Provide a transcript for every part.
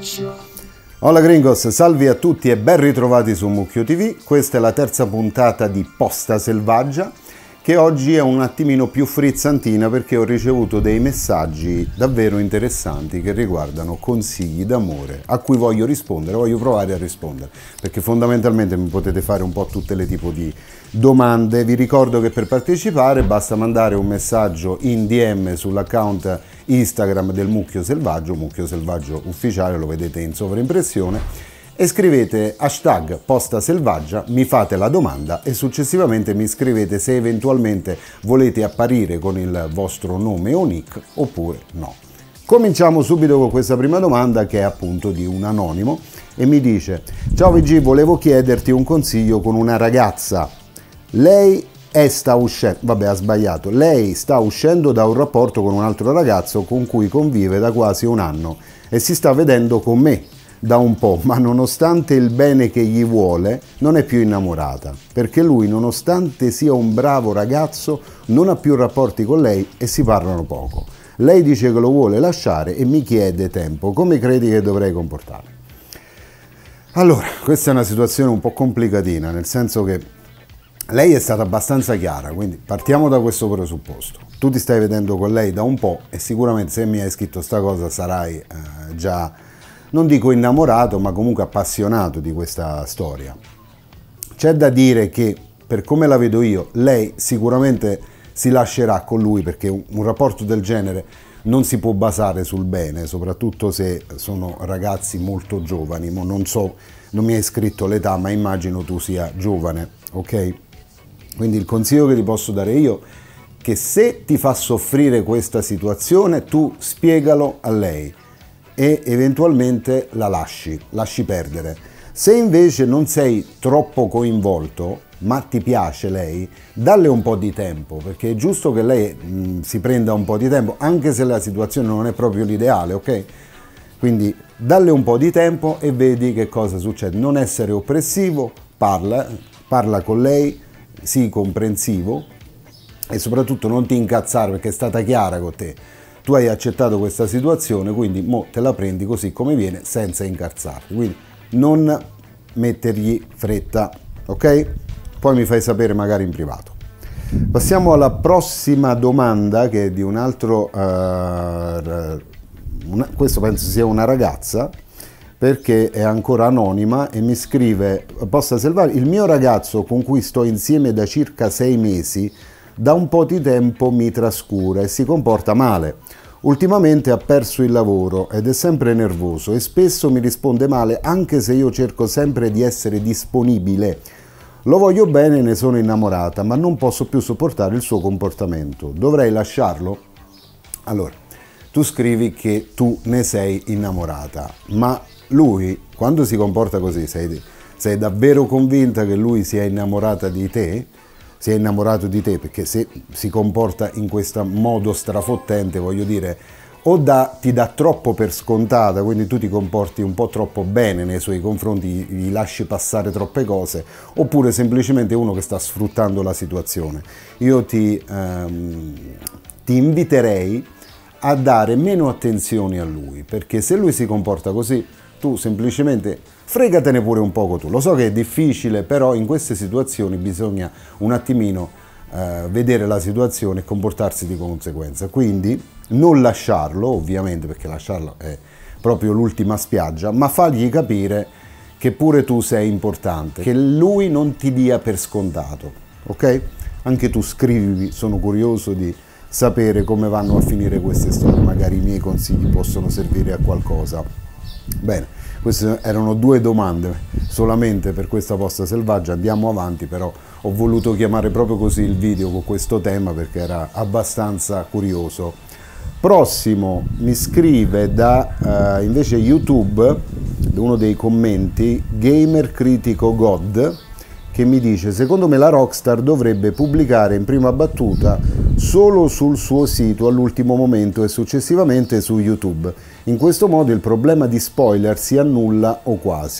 Hola gringos, salve a tutti e ben ritrovati su Mucchio TV. Questa è la terza puntata di Posta Selvaggia, che oggi è un attimino più frizzantina perché ho ricevuto dei messaggi davvero interessanti che riguardano consigli d'amore a cui voglio rispondere, voglio provare a rispondere, perché fondamentalmente mi potete fare un po' tutte le tipo di domande. Vi ricordo che per partecipare basta mandare un messaggio in DM sull'account Instagram del Mucchio Selvaggio ufficiale, lo vedete in sovraimpressione, e scrivete hashtag Posta Selvaggia, mi fate la domanda e successivamente mi scrivete se eventualmente volete apparire con il vostro nome o nick oppure no. Cominciamo subito con questa prima domanda, che è appunto di un anonimo, e mi dice: ciao VG, volevo chiederti un consiglio con una ragazza. Lei sta uscendo da un rapporto con un altro ragazzo con cui convive da quasi un anno e si sta vedendo con me da un po', ma nonostante il bene che gli vuole non è più innamorata, perché lui, nonostante sia un bravo ragazzo, non ha più rapporti con lei e si parlano poco. Lei dice che lo vuole lasciare e mi chiede tempo. Come credi che dovrei comportarmi? Allora, questa è una situazione un po' complicatina, nel senso che lei è stata abbastanza chiara, quindi partiamo da questo presupposto. Tu ti stai vedendo con lei da un po' e sicuramente se mi hai scritto sta cosa sarai già, non dico innamorato, ma comunque appassionato di questa storia. C'è da dire che, per come la vedo io, lei sicuramente si lascerà con lui, perché un rapporto del genere non si può basare sul bene, soprattutto se sono ragazzi molto giovani. Non so, non mi hai scritto l'età, ma immagino tu sia giovane, ok? Quindi il consiglio che ti posso dare io è che se ti fa soffrire questa situazione, tu spiegalo a lei e eventualmente la lasci perdere. Se invece non sei troppo coinvolto, ma ti piace lei, dalle un po' di tempo, perché è giusto che lei si prenda un po' di tempo, anche se la situazione non è proprio l'ideale, ok? Quindi dalle un po' di tempo e vedi che cosa succede. Non essere oppressivo, parla con lei, sii comprensivo e soprattutto non ti incazzare, perché è stata chiara con te. Tu hai accettato questa situazione, quindi mo te la prendi così come viene, senza incazzarti. Quindi non mettergli fretta, ok? Poi mi fai sapere magari in privato. Passiamo alla prossima domanda, che è di un altro, questo penso sia una ragazza, perché è ancora anonima e mi scrive: Posta Selvaggia, il mio ragazzo con cui sto insieme da circa 6 mesi da un po' di tempo mi trascura e si comporta male. Ultimamente ha perso il lavoro ed è sempre nervoso e spesso mi risponde male, anche se io cerco sempre di essere disponibile. Lo voglio bene, ne sono innamorata, ma non posso più sopportare il suo comportamento. Dovrei lasciarlo? Allora, tu scrivi che tu ne sei innamorata, ma lui, quando si comporta così, sei davvero convinta che lui sia innamorato di te? Perché se si comporta in questo modo strafottente, voglio dire, o ti dà troppo per scontata, quindi tu ti comporti un po' troppo bene nei suoi confronti, gli lasci passare troppe cose, oppure semplicemente uno che sta sfruttando la situazione. Io ti inviterei a dare meno attenzione a lui, perché se lui si comporta così, tu semplicemente fregatene pure un poco tu. Lo so che è difficile, però in queste situazioni bisogna un attimino vedere la situazione e comportarsi di conseguenza. Quindi non lasciarlo, ovviamente, perché lasciarlo è proprio l'ultima spiaggia, ma fargli capire che pure tu sei importante, che lui non ti dia per scontato, ok? Anche tu scrivi, sono curioso di sapere come vanno a finire queste storie, magari i miei consigli possono servire a qualcosa. Bene, queste erano 2 domande solamente per questa Posta Selvaggia, andiamo avanti, però ho voluto chiamare proprio così il video con questo tema perché era abbastanza curioso. Prossimo mi scrive da invece YouTube, uno dei commenti, Gamer Critico God, che mi dice: secondo me la Rockstar dovrebbe pubblicare in prima battuta solo sul suo sito all'ultimo momento e successivamente su YouTube. In questo modo il problema di spoiler si annulla o quasi.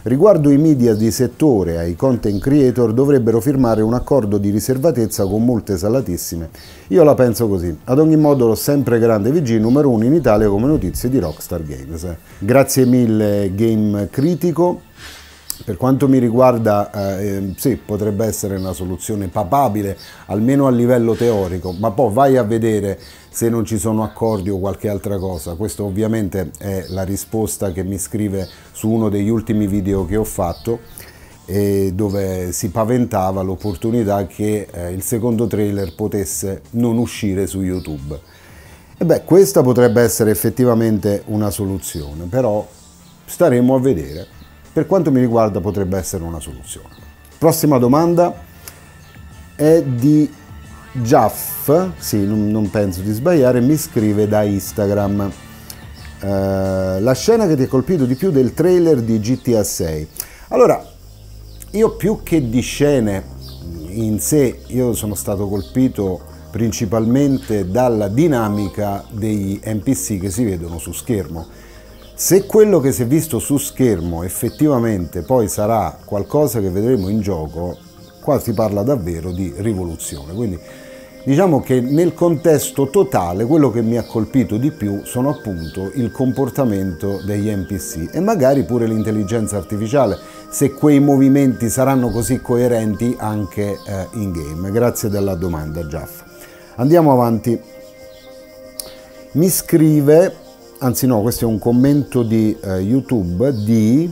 Riguardo i media di settore ai content creator dovrebbero firmare un accordo di riservatezza con multe salatissime. Io la penso così. Ad ogni modo lo sempre grande VG, numero 1 in Italia come notizie di Rockstar Games. Grazie mille Game Critico. Per quanto mi riguarda, sì, potrebbe essere una soluzione papabile, almeno a livello teorico, ma poi vai a vedere se non ci sono accordi o qualche altra cosa. Questo ovviamente è la risposta che mi scrive su uno degli ultimi video che ho fatto, dove si paventava l'opportunità che il secondo trailer potesse non uscire su YouTube. E beh, questa potrebbe essere effettivamente una soluzione, però staremo a vedere. Per quanto mi riguarda potrebbe essere una soluzione. Prossima domanda è di Jaff, sì, non penso di sbagliare, mi scrive da Instagram. La scena che ti ha colpito di più del trailer di GTA 6? Allora, io più che di scene in sé, io sono stato colpito principalmente dalla dinamica degli NPC che si vedono su schermo. Se quello che si è visto su schermo effettivamente poi sarà qualcosa che vedremo in gioco, qua si parla davvero di rivoluzione. Quindi diciamo che nel contesto totale quello che mi ha colpito di più sono appunto il comportamento degli NPC e magari pure l'intelligenza artificiale, se quei movimenti saranno così coerenti anche in game. Grazie della domanda, Jaff. Andiamo avanti. Mi scrive... Anzi no, questo è un commento di YouTube di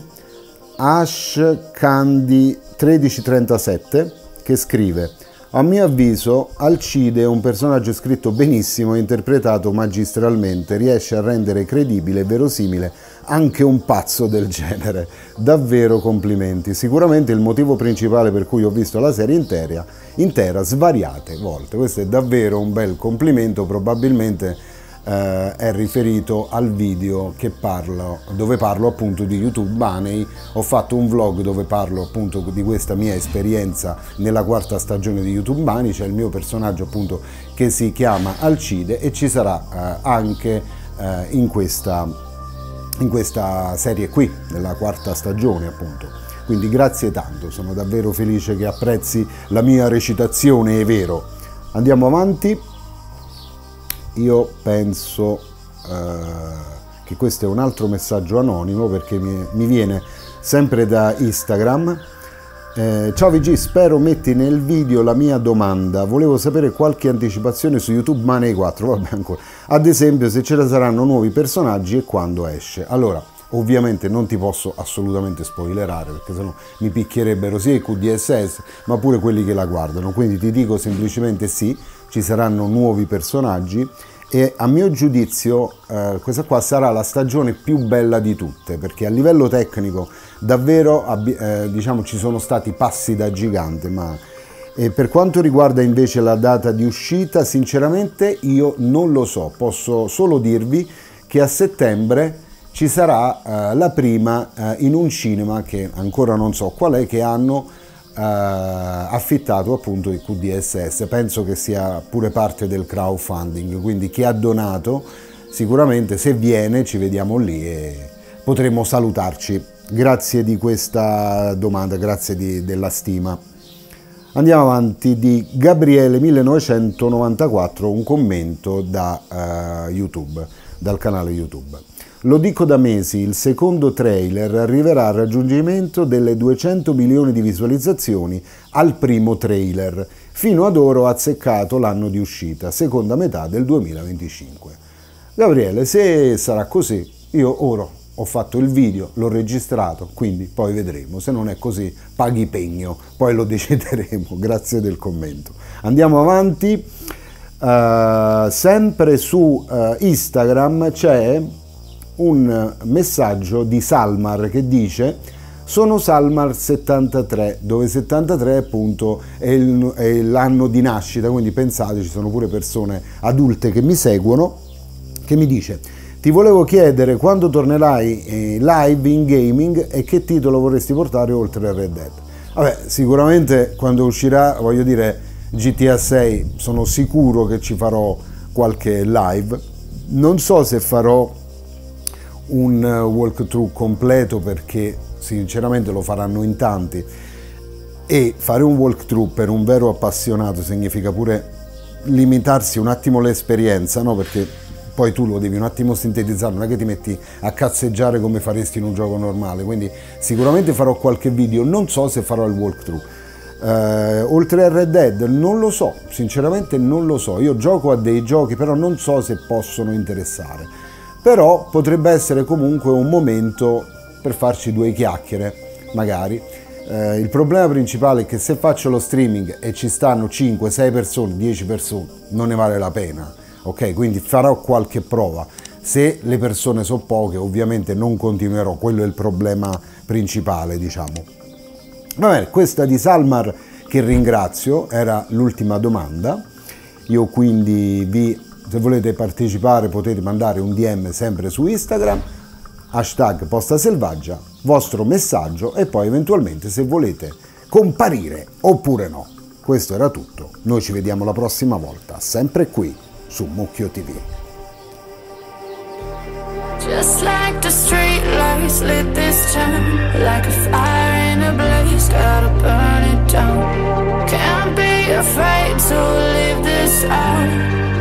Ashcandy1337 che scrive: a mio avviso Alcide è un personaggio scritto benissimo e interpretato magistralmente, riesce a rendere credibile e verosimile anche un pazzo del genere. Davvero complimenti. Sicuramente il motivo principale per cui ho visto la serie intera svariate volte. Questo è davvero un bel complimento, probabilmente è riferito al video dove parlo appunto di YouTube Money. Ho fatto un vlog dove parlo appunto di questa mia esperienza nella 4ª stagione di YouTube Money. C'è il mio personaggio appunto che si chiama Alcide e ci sarà anche in questa serie qui, nella 4ª stagione appunto. Quindi grazie tanto, sono davvero felice che apprezzi la mia recitazione, è vero. Andiamo avanti. Io penso che questo è un altro messaggio anonimo perché mi viene sempre da Instagram. Ciao VG, spero metti nel video la mia domanda. Volevo sapere qualche anticipazione su YouTube Money 4, vabbè ancora. Ad esempio se ce ne saranno nuovi personaggi e quando esce. Allora, ovviamente non ti posso assolutamente spoilerare perché sennò mi picchierebbero sia i QDSS ma pure quelli che la guardano. Quindi ti dico semplicemente sì, ci saranno nuovi personaggi e a mio giudizio questa qua sarà la stagione più bella di tutte, perché a livello tecnico davvero diciamo ci sono stati passi da gigante, ma per quanto riguarda invece la data di uscita sinceramente io non lo so. Posso solo dirvi che a settembre ci sarà la prima in un cinema che ancora non so qual è, che hanno affittato appunto i QDSS. Penso che sia pure parte del crowdfunding, quindi chi ha donato sicuramente, se viene ci vediamo lì e potremo salutarci. Grazie di questa domanda, grazie della stima. Andiamo avanti. Di Gabriele 1994 un commento da YouTube, dal canale YouTube. Lo dico da mesi, il secondo trailer arriverà al raggiungimento delle 200 milioni di visualizzazioni al primo trailer. Fino ad ora ho azzeccato l'anno di uscita, seconda metà del 2025. Gabriele, se sarà così, io ora ho fatto il video, l'ho registrato, quindi poi vedremo. Se non è così, paghi pegno, poi lo decideremo. Grazie del commento. Andiamo avanti. Sempre su Instagram c'è un messaggio di Salmar che dice: sono Salmar 73, dove 73 appunto è l'anno di nascita, quindi pensate, ci sono pure persone adulte che mi seguono, che mi dice: ti volevo chiedere quando tornerai live in gaming e che titolo vorresti portare oltre a Red Dead. Vabbè, sicuramente quando uscirà, voglio dire, GTA 6 sono sicuro che ci farò qualche live. Non so se farò un walkthrough completo perché sinceramente lo faranno in tanti, e fare un walkthrough per un vero appassionato significa pure limitarsi un attimo l'esperienza, no? Perché poi tu lo devi un attimo sintetizzare, non è che ti metti a cazzeggiare come faresti in un gioco normale, quindi sicuramente farò qualche video, non so se farò il walkthrough. Oltre a Red Dead non lo so, sinceramente non lo so, io gioco a dei giochi però non so se possono interessare, però potrebbe essere comunque un momento per farci due chiacchiere magari. Il problema principale è che se faccio lo streaming e ci stanno 5, 6 persone, 10 persone, non ne vale la pena, ok? Quindi farò qualche prova. Se le persone sono poche, ovviamente non continuerò, quello è il problema principale, diciamo. Va bene, questa di Salmar, che ringrazio, era l'ultima domanda. Io quindi se volete partecipare potete mandare un DM sempre su Instagram, hashtag Posta Selvaggia, vostro messaggio e poi eventualmente se volete comparire oppure no. Questo era tutto, noi ci vediamo la prossima volta, sempre qui su Mucchio TV. Just like the street lights lit this town, like a fire in a blaze, gotta burn it down. Can't be afraid to leave this out.